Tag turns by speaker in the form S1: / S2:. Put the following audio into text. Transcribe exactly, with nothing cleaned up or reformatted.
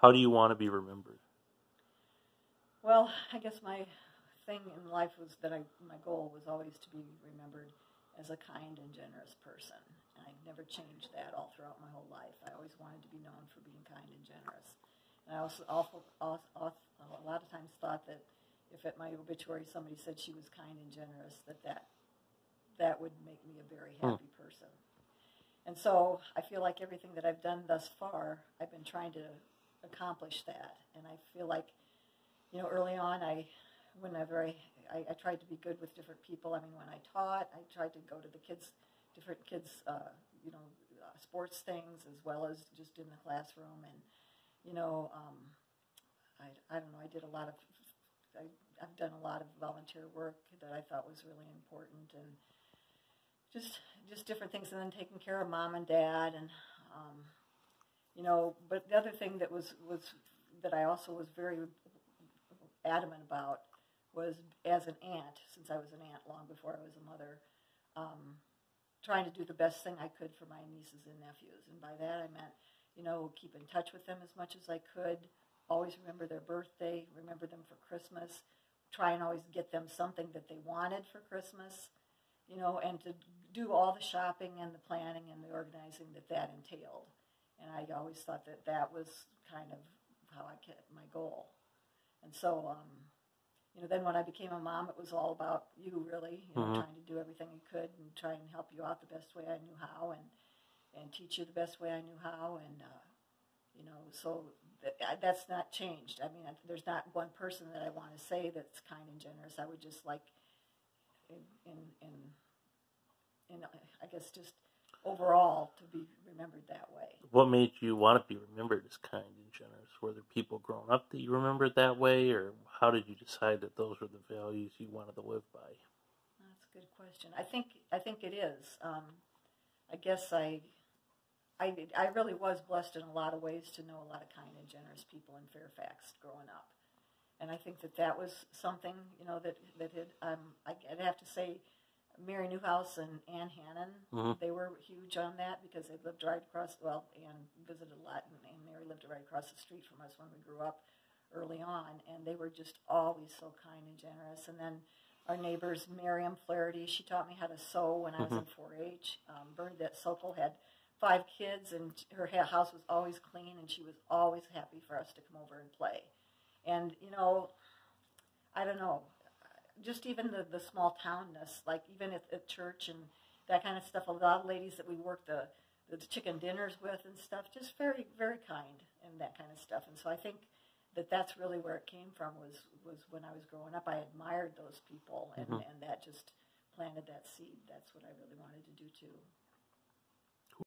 S1: How do you want to be remembered?
S2: Well, I guess my thing in life was that I, my goal was always to be remembered as a kind and generous person. And I never changed that all throughout my whole life. I always wanted to be known for being kind and generous. And I also, also, also, a lot of times thought that if at my obituary somebody said she was kind and generous, that that, that would make me a very happy hmm. person. And so I feel like everything that I've done thus far, I've been trying to accomplish that. And I feel like, you know, early on, I, whenever I, I, I tried to be good with different people. I mean, when I taught, I tried to go to the kids, different kids, uh, you know, uh, sports things as well as just in the classroom. And, you know, um, I, I don't know, I did a lot of, I, I've done a lot of volunteer work that I thought was really important, and just, just different things. And then taking care of mom and dad, and, um, you know, but the other thing that was, was, that I also was very adamant about was, as an aunt, since I was an aunt long before I was a mother, um, trying to do the best thing I could for my nieces and nephews. And by that I meant, you know, keep in touch with them as much as I could, always remember their birthday, remember them for Christmas, try and always get them something that they wanted for Christmas, you know, and to do all the shopping and the planning and the organizing that that entailed. And I always thought that that was kind of how I kept my goal. And so, um, you know, then when I became a mom, it was all about you, really, you know, mm-hmm. trying to do everything you could and try and help you out the best way I knew how, and and teach you the best way I knew how, and uh, you know, so that, that's not changed. I mean, there's not one person that I want to say that's kind and generous. I would just like, in in in, in I guess just overall to be remembered that way.
S1: What made you want to be remembered as kind and generous? Were there people growing up that you remembered that way, or how did you decide that those were the values you wanted to live by?
S2: That's a good question. I think I think it is. Um, I guess I, I I really was blessed in a lot of ways to know a lot of kind and generous people in Fairfax growing up, and I think that that was something, you know, that that had, um, I'd have to say, Mary Newhouse and Ann Hannon, mm-hmm. they were huge on that because they lived right across, well, Ann visited a lot, and, and Mary lived right across the street from us when we grew up early on, and they were just always so kind and generous. And then our neighbors, Miriam Flaherty, she taught me how to sew when I was mm-hmm. in four H. Um, Bernadette Sokol had five kids, and her house was always clean, and she was always happy for us to come over and play. And, you know, I don't know, just even the, the small townness, like even at, at church and that kind of stuff, a lot of ladies that we worked the, the chicken dinners with and stuff, just very, very kind and that kind of stuff. And so I think that that's really where it came from, was, was when I was growing up. I admired those people, and, mm-hmm. and that just planted that seed. That's what I really wanted to do too.